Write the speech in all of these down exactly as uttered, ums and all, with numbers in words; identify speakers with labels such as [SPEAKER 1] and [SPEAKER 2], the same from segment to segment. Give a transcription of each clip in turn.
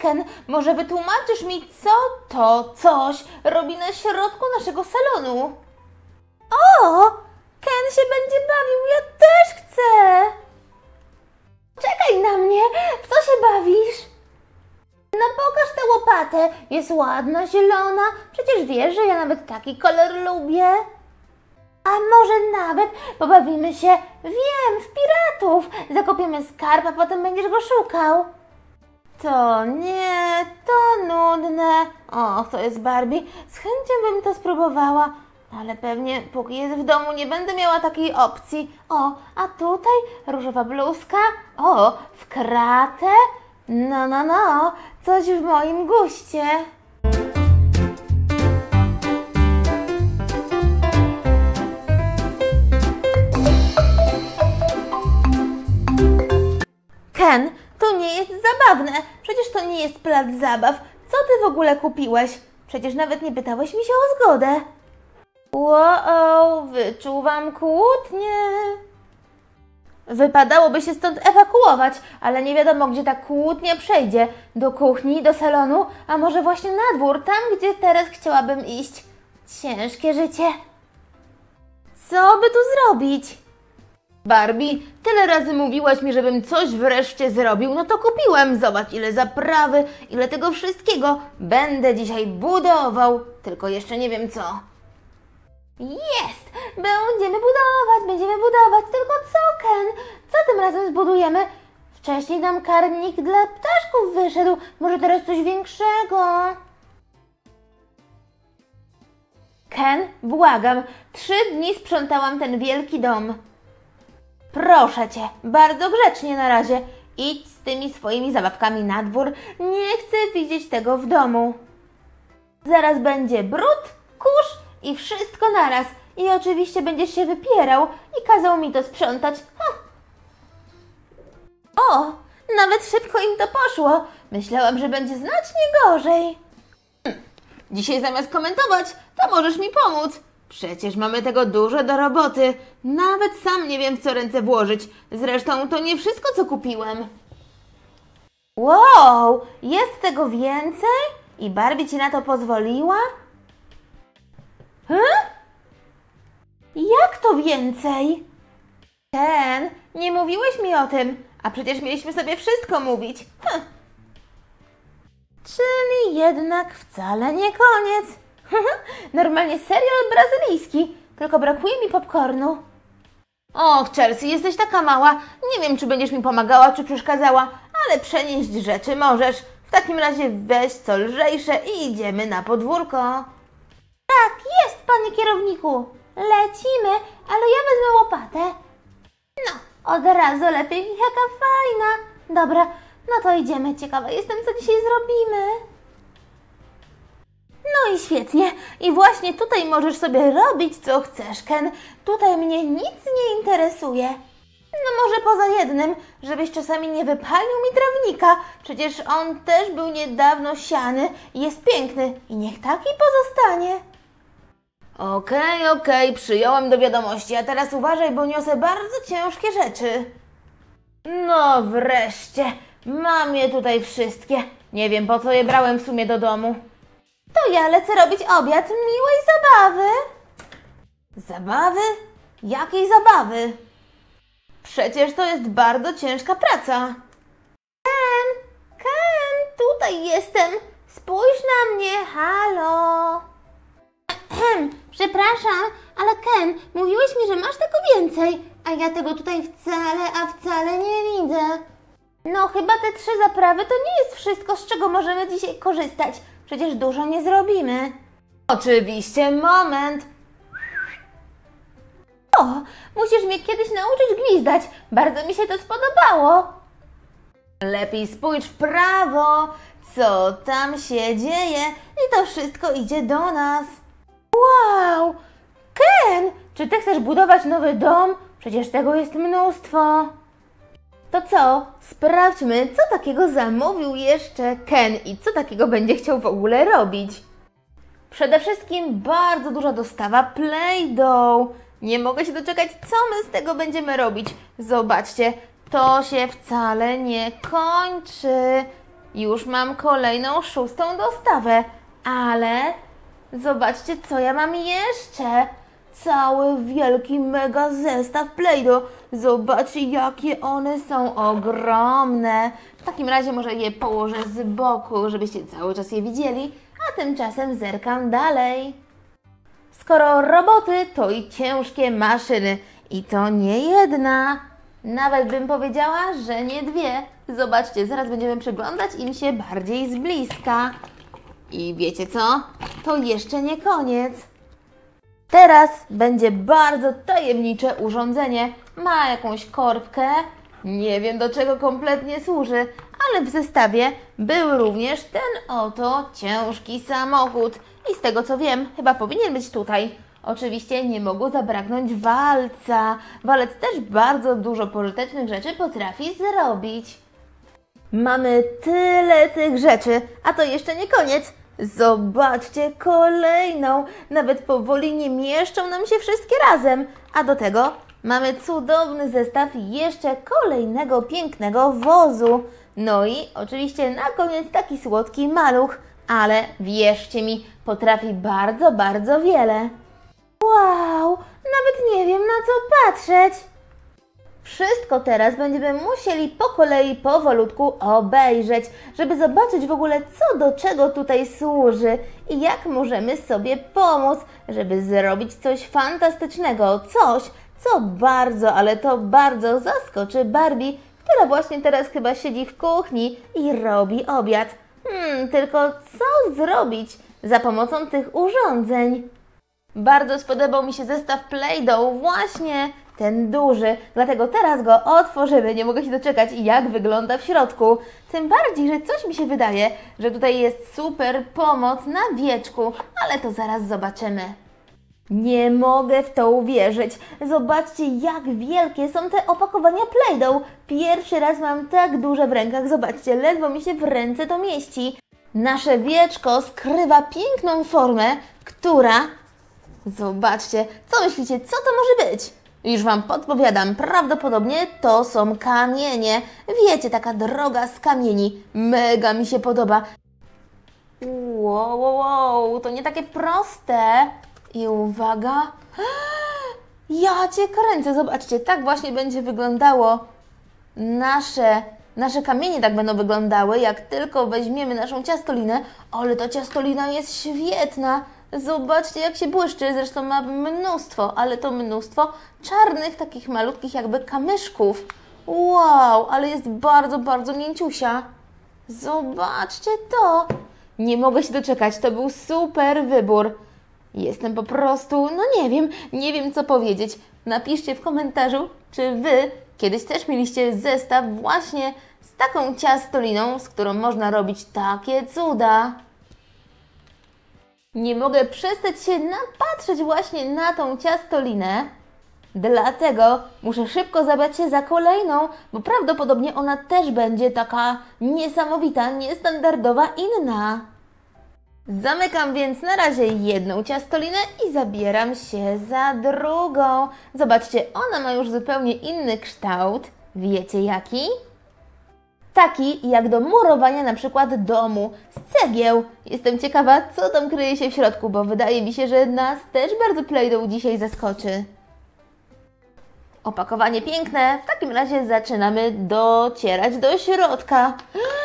[SPEAKER 1] Ken, może wytłumaczysz mi, co to coś robi na środku naszego salonu? O, Ken się będzie bawił, ja też chcę. Czekaj na mnie, w co się bawisz? No pokaż tę łopatę, jest ładna, zielona, przecież wiesz, że ja nawet taki kolor lubię. A może nawet pobawimy się, wiem, w piratów, zakopiemy skarb, a potem będziesz go szukał. To nie, to nudne. Och, to jest Barbie, z chęcią bym to spróbowała, ale pewnie póki jest w domu nie będę miała takiej opcji. O, a tutaj różowa bluzka, o, w kratę. No, no, no, coś w moim guście. Ken, to nie jest zabawne. Przecież to nie jest plac zabaw. Co ty w ogóle kupiłeś? Przecież nawet nie pytałeś mi się o zgodę. Wow, wyczuwam kłótnię. Wypadałoby się stąd ewakuować, ale nie wiadomo, gdzie ta kłótnia przejdzie. Do kuchni, do salonu, a może właśnie na dwór, tam gdzie teraz chciałabym iść. Ciężkie życie. Co by tu zrobić? Barbie, tyle razy mówiłaś mi, żebym coś wreszcie zrobił, no to kupiłem. Zobacz, ile zaprawy, ile tego wszystkiego. Będę dzisiaj budował, tylko jeszcze nie wiem co. Jest! Będziemy budować, będziemy budować, tylko co, Ken? Co tym razem zbudujemy? Wcześniej nam karmnik dla ptaszków wyszedł, może teraz coś większego. Ken, błagam, trzy dni sprzątałam ten wielki dom. Proszę Cię, bardzo grzecznie na razie. Idź z tymi swoimi zabawkami na dwór. Nie chcę widzieć tego w domu. Zaraz będzie brud, kurz i wszystko naraz. I oczywiście będziesz się wypierał i kazał mi to sprzątać. Ha. O, nawet szybko im to poszło. Myślałam, że będzie znacznie gorzej. Hm. Dzisiaj zamiast komentować, to możesz mi pomóc. Przecież mamy tego dużo do roboty. Nawet sam nie wiem, w co ręce włożyć. Zresztą to nie wszystko, co kupiłem. Wow, jest tego więcej? I Barbie Ci na to pozwoliła? Hm? Jak to więcej? Ken, nie mówiłeś mi o tym, a przecież mieliśmy sobie wszystko mówić. Hm. Czyli jednak wcale nie koniec. Normalnie serial brazylijski, tylko brakuje mi popcornu. Och, Chelsea, jesteś taka mała. Nie wiem, czy będziesz mi pomagała, czy przeszkadzała, ale przenieść rzeczy możesz. W takim razie weź co lżejsze i idziemy na podwórko. Tak, jest, panie kierowniku. Lecimy, ale ja wezmę łopatę. No, od razu lepiej, jaka fajna. Dobra, no to idziemy. Ciekawa jestem, co dzisiaj zrobimy. No i świetnie. I właśnie tutaj możesz sobie robić, co chcesz, Ken. Tutaj mnie nic nie interesuje. No może poza jednym, żebyś czasami nie wypalił mi trawnika. Przecież on też był niedawno siany i jest piękny. I niech taki pozostanie. Okej, okej, przyjąłem do wiadomości. A teraz uważaj, bo niosę bardzo ciężkie rzeczy. No wreszcie. Mam je tutaj wszystkie. Nie wiem, po co je brałem w sumie do domu. To ja lecę robić obiad. Miłej zabawy. Zabawy? Jakiej zabawy? Przecież to jest bardzo ciężka praca. Ken, Ken, tutaj jestem. Spójrz na mnie, halo. Przepraszam, ale Ken, mówiłeś mi, że masz tego więcej, a ja tego tutaj wcale, a wcale nie widzę. No chyba te trzy zaprawy to nie jest wszystko, z czego możemy dzisiaj korzystać. Przecież dużo nie zrobimy. Oczywiście, moment. O, musisz mnie kiedyś nauczyć gwizdać. Bardzo mi się to spodobało. Lepiej spójrz w prawo. Co tam się dzieje? I to wszystko idzie do nas. Wow! Ken, czy ty chcesz budować nowy dom? Przecież tego jest mnóstwo. To co? Sprawdźmy, co takiego zamówił jeszcze Ken i co takiego będzie chciał w ogóle robić. Przede wszystkim bardzo duża dostawa Play-Doh. Nie mogę się doczekać, co my z tego będziemy robić. Zobaczcie, to się wcale nie kończy. Już mam kolejną szóstą dostawę, ale zobaczcie, co ja mam jeszcze. Cały wielki mega zestaw Play-Doh. Zobaczcie, jakie one są ogromne. W takim razie może je położę z boku, żebyście cały czas je widzieli, a tymczasem zerkam dalej. Skoro roboty, to i ciężkie maszyny. I to nie jedna. Nawet bym powiedziała, że nie dwie. Zobaczcie, zaraz będziemy przyglądać im się bardziej z bliska. I wiecie co? To jeszcze nie koniec. Teraz będzie bardzo tajemnicze urządzenie. Ma jakąś korbkę. Nie wiem, do czego kompletnie służy, ale w zestawie był również ten oto ciężki samochód. I z tego co wiem, chyba powinien być tutaj. Oczywiście nie mogło zabraknąć walca. Walec też bardzo dużo pożytecznych rzeczy potrafi zrobić. Mamy tyle tych rzeczy, a to jeszcze nie koniec. Zobaczcie kolejną. Nawet powoli nie mieszczą nam się wszystkie razem. A do tego mamy cudowny zestaw jeszcze kolejnego pięknego wozu. No i oczywiście na koniec taki słodki maluch. Ale wierzcie mi, potrafi bardzo, bardzo wiele. Wow, nawet nie wiem na co patrzeć. Wszystko teraz będziemy musieli po kolei powolutku obejrzeć, żeby zobaczyć w ogóle, co do czego tutaj służy i jak możemy sobie pomóc, żeby zrobić coś fantastycznego, coś, co bardzo, ale to bardzo zaskoczy Barbie, która właśnie teraz chyba siedzi w kuchni i robi obiad. Hmm, tylko co zrobić za pomocą tych urządzeń? Bardzo spodobał mi się zestaw Play-Doh, właśnie ten duży, dlatego teraz go otworzymy. Nie mogę się doczekać, jak wygląda w środku. Tym bardziej, że coś mi się wydaje, że tutaj jest super pomoc na wieczku, ale to zaraz zobaczymy. Nie mogę w to uwierzyć. Zobaczcie, jak wielkie są te opakowania Play-Doh. Pierwszy raz mam tak duże w rękach. Zobaczcie, ledwo mi się w ręce to mieści. Nasze wieczko skrywa piękną formę, która... Zobaczcie, co myślicie, co to może być? Już Wam podpowiadam, prawdopodobnie to są kamienie. Wiecie, taka droga z kamieni. Mega mi się podoba. Wow, wow, wow, to nie takie proste. I uwaga. Ja Cię kręcę, zobaczcie, tak właśnie będzie wyglądało nasze, nasze kamienie tak będą wyglądały, jak tylko weźmiemy naszą ciastolinę. Ale ta ciastolina jest świetna. Zobaczcie, jak się błyszczy, zresztą ma mnóstwo, ale to mnóstwo czarnych, takich malutkich jakby kamyszków. Wow, ale jest bardzo, bardzo mięciusia. Zobaczcie to. Nie mogę się doczekać, to był super wybór. Jestem po prostu, no nie wiem, nie wiem co powiedzieć. Napiszcie w komentarzu, czy Wy kiedyś też mieliście zestaw właśnie z taką ciastoliną, z którą można robić takie cuda. Nie mogę przestać się napatrzeć właśnie na tą ciastolinę, dlatego muszę szybko zabrać się za kolejną, bo prawdopodobnie ona też będzie taka niesamowita, niestandardowa, inna. Zamykam więc na razie jedną ciastolinę i zabieram się za drugą. Zobaczcie, ona ma już zupełnie inny kształt. Wiecie jaki? Taki jak do murowania na przykład domu z cegieł. Jestem ciekawa, co tam kryje się w środku, bo wydaje mi się, że nas też bardzo Play-Doh dzisiaj zaskoczy. Opakowanie piękne, w takim razie zaczynamy docierać do środka.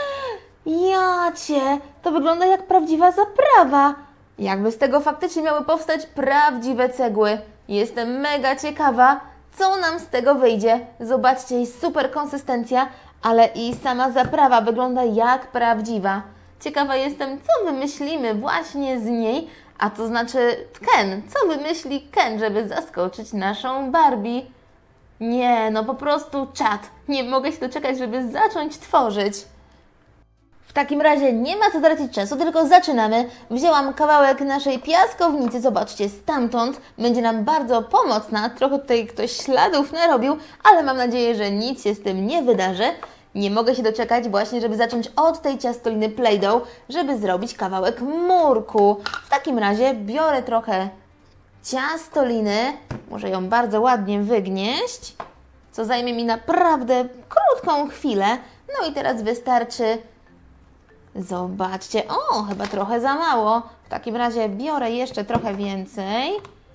[SPEAKER 1] Jacie, to wygląda jak prawdziwa zaprawa. Jakby z tego faktycznie miały powstać prawdziwe cegły. Jestem mega ciekawa, co nam z tego wyjdzie. Zobaczcie, jest super konsystencja, ale i sama zaprawa wygląda jak prawdziwa. Ciekawa jestem, co wymyślimy właśnie z niej, a to znaczy Ken. Co wymyśli Ken, żeby zaskoczyć naszą Barbie? Nie, no po prostu czad. Nie mogę się doczekać, żeby zacząć tworzyć. W takim razie nie ma co tracić czasu, tylko zaczynamy. Wzięłam kawałek naszej piaskownicy, zobaczcie, stamtąd będzie nam bardzo pomocna. Trochę tutaj ktoś śladów narobił, ale mam nadzieję, że nic się z tym nie wydarzy. Nie mogę się doczekać właśnie, żeby zacząć od tej ciastoliny Play-Doh, żeby zrobić kawałek murku. W takim razie biorę trochę ciastoliny, muszę ją bardzo ładnie wygnieść, co zajmie mi naprawdę krótką chwilę. No i teraz wystarczy Zobaczcie, o, chyba trochę za mało. W takim razie biorę jeszcze trochę więcej.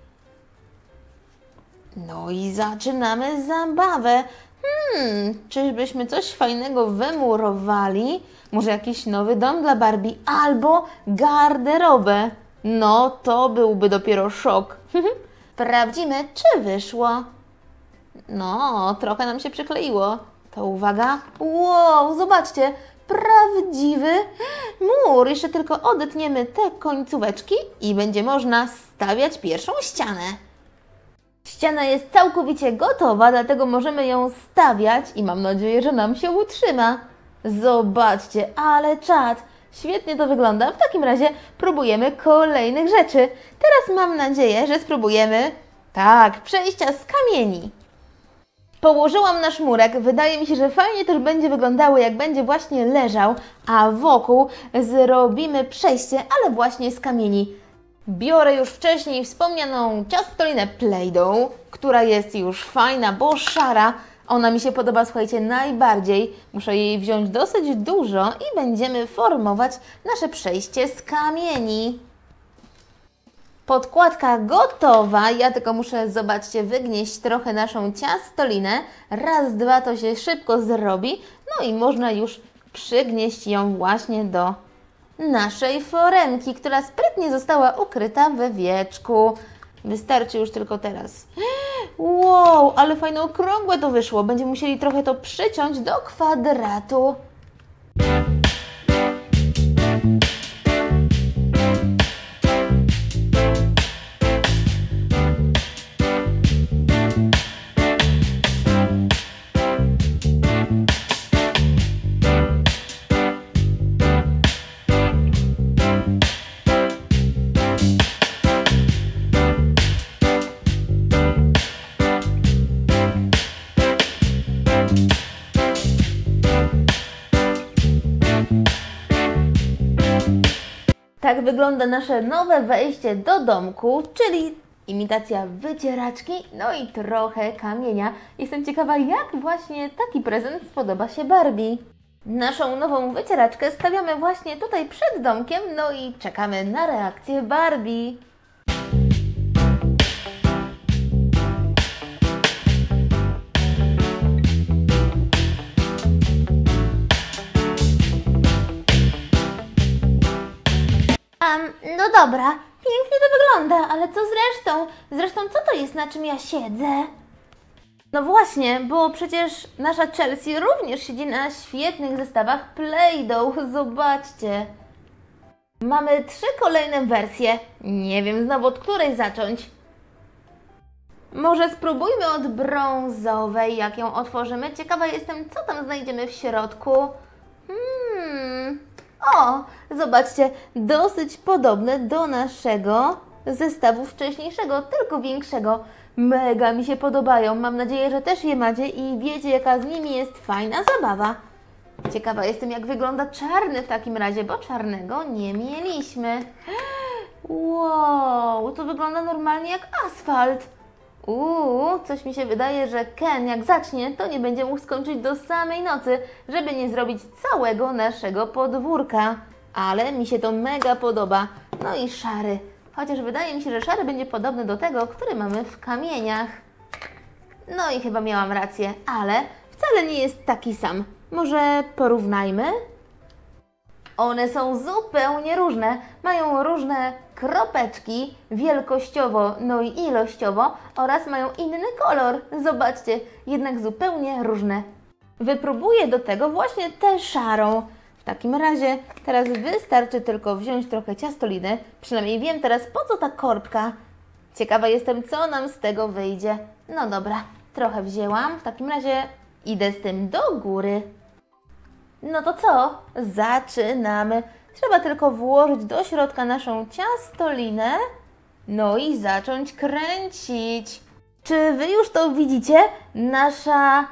[SPEAKER 1] No i zaczynamy zabawę. Hmm, czyżbyśmy coś fajnego wymurowali? Może jakiś nowy dom dla Barbie albo garderobę? No, to byłby dopiero szok. Sprawdzimy, czy wyszło. No, trochę nam się przykleiło. To uwaga. Wow, zobaczcie, prawdziwy mur. Jeszcze tylko odetniemy te końcóweczki i będzie można stawiać pierwszą ścianę. Ściana jest całkowicie gotowa, dlatego możemy ją stawiać i mam nadzieję, że nam się utrzyma. Zobaczcie, ale czad. Świetnie to wygląda. W takim razie próbujemy kolejnych rzeczy. Teraz mam nadzieję, że spróbujemy, tak, przejścia z kamieni. Położyłam nasz murek. Wydaje mi się, że fajnie też będzie wyglądało, jak będzie właśnie leżał, a wokół zrobimy przejście, ale właśnie z kamieni. Biorę już wcześniej wspomnianą ciastolinę Play-Doh, która jest już fajna, bo szara. Ona mi się podoba, słuchajcie, najbardziej. Muszę jej wziąć dosyć dużo i będziemy formować nasze przejście z kamieni. Podkładka gotowa. Ja tylko muszę, zobaczcie, wygnieść trochę naszą ciastolinę. Raz, dwa, to się szybko zrobi. No i można już przygnieść ją właśnie do naszej foremki, która sprytnie została ukryta we wieczku. Wystarczy już tylko teraz. Wow, ale fajne okrągłe to wyszło. Będziemy musieli trochę to przyciąć do kwadratu. Tak wygląda nasze nowe wejście do domku, czyli imitacja wycieraczki, no i trochę kamienia. Jestem ciekawa, jak właśnie taki prezent spodoba się Barbie. Naszą nową wycieraczkę stawiamy właśnie tutaj przed domkiem, no i czekamy na reakcję Barbie. Um, no dobra, pięknie to wygląda, ale co z resztą? Zresztą co to jest, na czym ja siedzę? No właśnie, bo przecież nasza Chelsea również siedzi na świetnych zestawach Play-Doh, zobaczcie. Mamy trzy kolejne wersje, nie wiem znowu od której zacząć. Może spróbujmy od brązowej, jak ją otworzymy. Ciekawa jestem, co tam znajdziemy w środku. Hmm... O, zobaczcie, dosyć podobne do naszego zestawu wcześniejszego, tylko większego. Mega mi się podobają. Mam nadzieję, że też je macie i wiecie, jaka z nimi jest fajna zabawa. Ciekawa jestem, jak wygląda czarny w takim razie, bo czarnego nie mieliśmy. Wow, to wygląda normalnie jak asfalt. Uuu, coś mi się wydaje, że Ken jak zacznie, to nie będzie mógł skończyć do samej nocy, żeby nie zrobić całego naszego podwórka. Ale mi się to mega podoba. No i szary. Chociaż wydaje mi się, że szary będzie podobny do tego, który mamy w kamieniach. No i chyba miałam rację, ale wcale nie jest taki sam. Może porównajmy? One są zupełnie różne, mają różne kropeczki wielkościowo, no i ilościowo oraz mają inny kolor. Zobaczcie, jednak zupełnie różne. Wypróbuję do tego właśnie tę szarą. W takim razie teraz wystarczy tylko wziąć trochę ciastoliny. Przynajmniej wiem teraz, po co ta korbka. Ciekawa jestem, co nam z tego wyjdzie. No dobra, trochę wzięłam. W takim razie idę z tym do góry. No to co? Zaczynamy. Trzeba tylko włożyć do środka naszą ciastolinę, no i zacząć kręcić. Czy Wy już to widzicie? Nasza...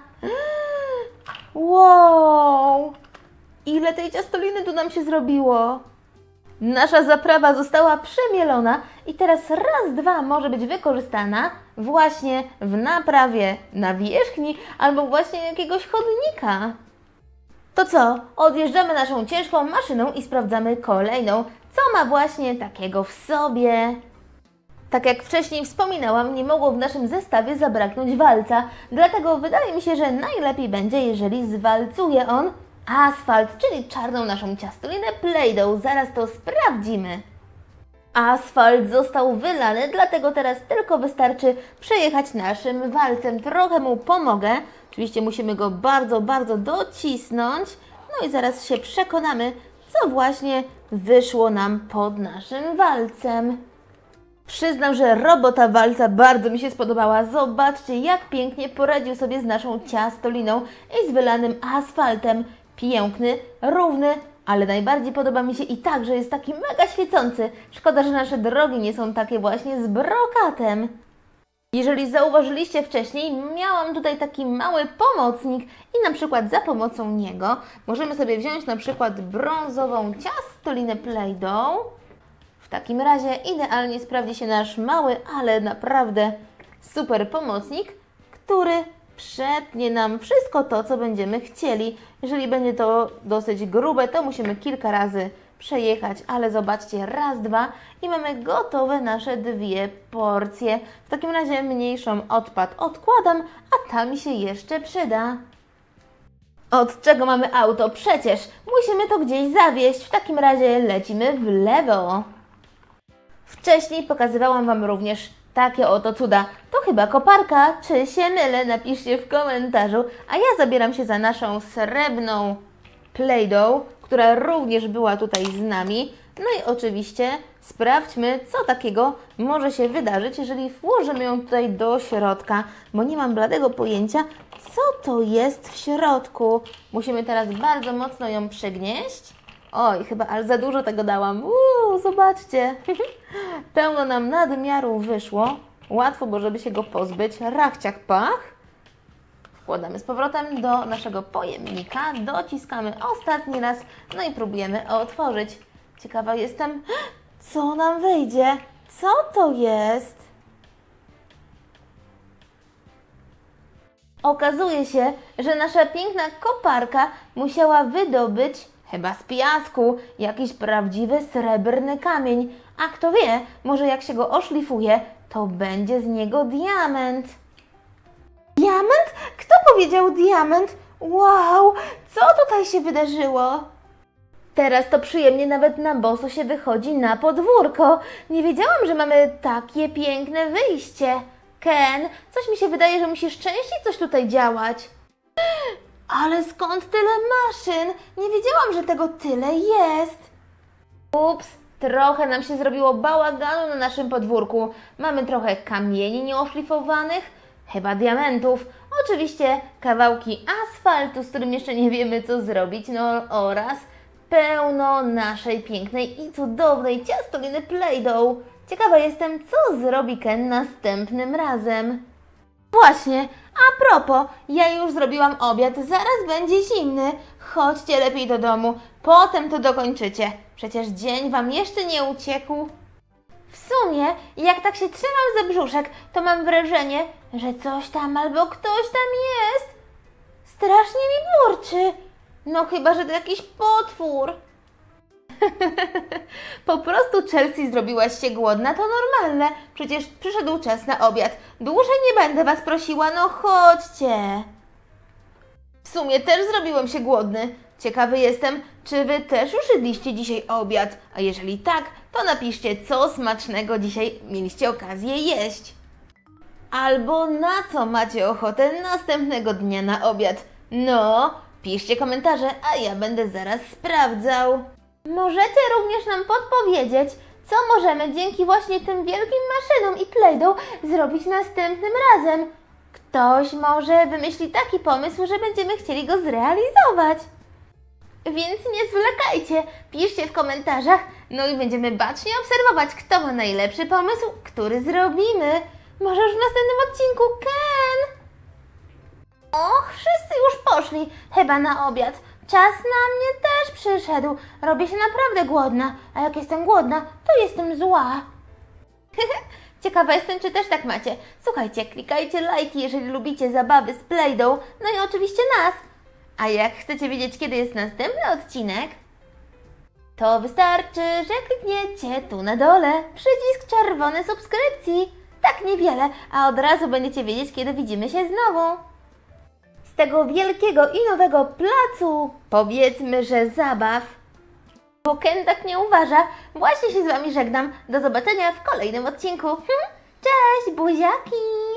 [SPEAKER 1] Wow! Ile tej ciastoliny tu nam się zrobiło? Nasza zaprawa została przemielona i teraz raz, dwa może być wykorzystana właśnie w naprawie nawierzchni albo właśnie jakiegoś chodnika. To co? Odjeżdżamy naszą ciężką maszyną i sprawdzamy kolejną, co ma właśnie takiego w sobie. Tak jak wcześniej wspominałam, nie mogło w naszym zestawie zabraknąć walca, dlatego wydaje mi się, że najlepiej będzie, jeżeli zwalcuje on asfalt, czyli czarną naszą ciastolinę Play-Doh. Zaraz to sprawdzimy. Asfalt został wylany, dlatego teraz tylko wystarczy przejechać naszym walcem. Trochę mu pomogę. Oczywiście musimy go bardzo, bardzo docisnąć. No i zaraz się przekonamy, co właśnie wyszło nam pod naszym walcem. Przyznam, że robota walca bardzo mi się spodobała. Zobaczcie, jak pięknie poradził sobie z naszą ciastoliną i z wylanym asfaltem. Piękny, równy, ale najbardziej podoba mi się i tak, że jest taki mega świecący. Szkoda, że nasze drogi nie są takie właśnie z brokatem. Jeżeli zauważyliście wcześniej, miałam tutaj taki mały pomocnik i na przykład za pomocą niego możemy sobie wziąć na przykład brązową ciastolinę Play-Doh. W takim razie idealnie sprawdzi się nasz mały, ale naprawdę super pomocnik, który przetnie nam wszystko to, co będziemy chcieli. Jeżeli będzie to dosyć grube, to musimy kilka razy przejechać, ale zobaczcie, raz, dwa i mamy gotowe nasze dwie porcje. W takim razie mniejszą odpad odkładam, a ta mi się jeszcze przyda. Od czego mamy auto? Przecież musimy to gdzieś zawieźć. W takim razie lecimy w lewo. Wcześniej pokazywałam Wam również takie oto cuda. To chyba koparka, czy się mylę? Napiszcie w komentarzu. A ja zabieram się za naszą srebrną Play-Doh, która również była tutaj z nami. No i oczywiście sprawdźmy, co takiego może się wydarzyć, jeżeli włożymy ją tutaj do środka, bo nie mam bladego pojęcia, co to jest w środku. Musimy teraz bardzo mocno ją przygnieść. Oj, chyba ale za dużo tego dałam. Uuu, zobaczcie. Pełno nam nadmiaru wyszło. Łatwo było, żeby się go pozbyć. Rachciach pach. Wkładamy z powrotem do naszego pojemnika. Dociskamy ostatni raz. No i próbujemy otworzyć. Ciekawa jestem, co nam wyjdzie. Co to jest? Okazuje się, że nasza piękna koparka musiała wydobyć chyba z piasku jakiś prawdziwy srebrny kamień. A kto wie, może jak się go oszlifuje, to będzie z niego diament. Diament? Kto powiedział diament? Wow, co tutaj się wydarzyło? Teraz to przyjemnie nawet na boso się wychodzi na podwórko. Nie wiedziałam, że mamy takie piękne wyjście. Ken, coś mi się wydaje, że musisz częściej coś tutaj działać. Ale skąd tyle maszyn? Nie wiedziałam, że tego tyle jest. Ups, trochę nam się zrobiło bałaganu na naszym podwórku. Mamy trochę kamieni nieoszlifowanych, chyba diamentów, oczywiście kawałki asfaltu, z którym jeszcze nie wiemy, co zrobić, no oraz pełno naszej pięknej i cudownej ciastoliny Play-Doh. Ciekawa jestem, co zrobi Ken następnym razem. Właśnie, a propos, ja już zrobiłam obiad, zaraz będzie zimny. Chodźcie lepiej do domu, potem to dokończycie. Przecież dzień Wam jeszcze nie uciekł. W sumie, jak tak się trzymam za brzuszek, to mam wrażenie, że coś tam albo ktoś tam jest. Strasznie mi burczy. No chyba, że to jakiś potwór. Po prostu Chelsea zrobiłaś się głodna, to normalne. Przecież przyszedł czas na obiad. Dłużej nie będę Was prosiła, no chodźcie. W sumie też zrobiłem się głodny. Ciekawy jestem, czy Wy też już jedliście dzisiaj obiad? A jeżeli tak, to napiszcie, co smacznego dzisiaj mieliście okazję jeść. Albo na co macie ochotę następnego dnia na obiad. No, piszcie komentarze, a ja będę zaraz sprawdzał. Możecie również nam podpowiedzieć, co możemy dzięki właśnie tym wielkim maszynom i Play-Doh zrobić następnym razem. Ktoś może wymyśli taki pomysł, że będziemy chcieli go zrealizować. Więc nie zwlekajcie, piszcie w komentarzach, no i będziemy bacznie obserwować, kto ma najlepszy pomysł, który zrobimy. Może już w następnym odcinku, Ken? Och, wszyscy już poszli, chyba na obiad. Czas na mnie też przyszedł. Robię się naprawdę głodna, a jak jestem głodna, to jestem zła. Ciekawa jestem, czy też tak macie. Słuchajcie, klikajcie lajki, jeżeli lubicie zabawy z Play-Doh, no i oczywiście nas. A jak chcecie wiedzieć, kiedy jest następny odcinek, to wystarczy, że klikniecie tu na dole przycisk czerwony subskrypcji. Tak niewiele, a od razu będziecie wiedzieć, kiedy widzimy się znowu. Z tego wielkiego i nowego placu, powiedzmy, że zabaw. Bo Ken tak nie uważa. Właśnie się z Wami żegnam. Do zobaczenia w kolejnym odcinku. Hm? Cześć, buziaki!